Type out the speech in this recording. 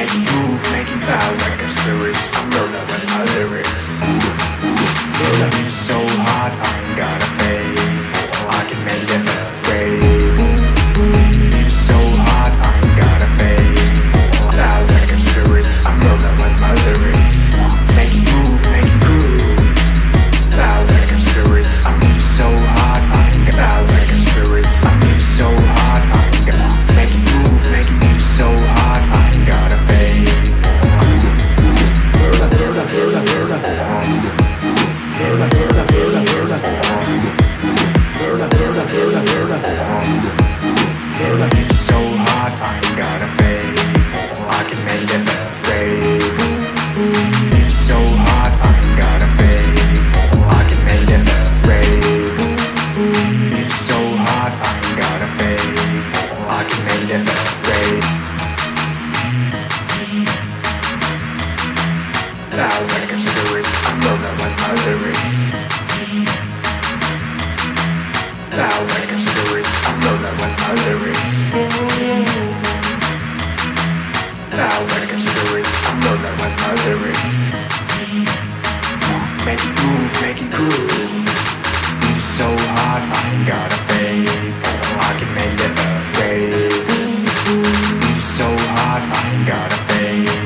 make it move, make it bow like I'm spirits. I'm rolling with my lyrics. Feel the beat so hot, I ain't gotta pay. I can make it upgrade. Beat is so hot, I ain't gotta pay. Loud like I'm spirits. I'm rolling with my lyrics. Make it move, make it groove. Loud like I'm spirits. I'm so hot, I ain't got loud like I'm spirits. I'm so hot, I ain't got make it move, make it move so hot, I ain't gotta pay. It's so hot, I ain't gotta pay. I can make it upgrade. It's so hot, I ain't gotta pay. I can make it upgrade. It's so hot, I ain't gotta pay. I can make it upgrade. Loud like I'm spirits, I'm rolling with my lyrics. Loud like I'm spirits, I'm rolling with my lyrics. Loud like I'm spirits, I'm rolling with my lyrics. Make it move, make it groove. It's so hot, I ain't gotta pay. I can make it upgrade. It's so hot, I ain't gotta pay.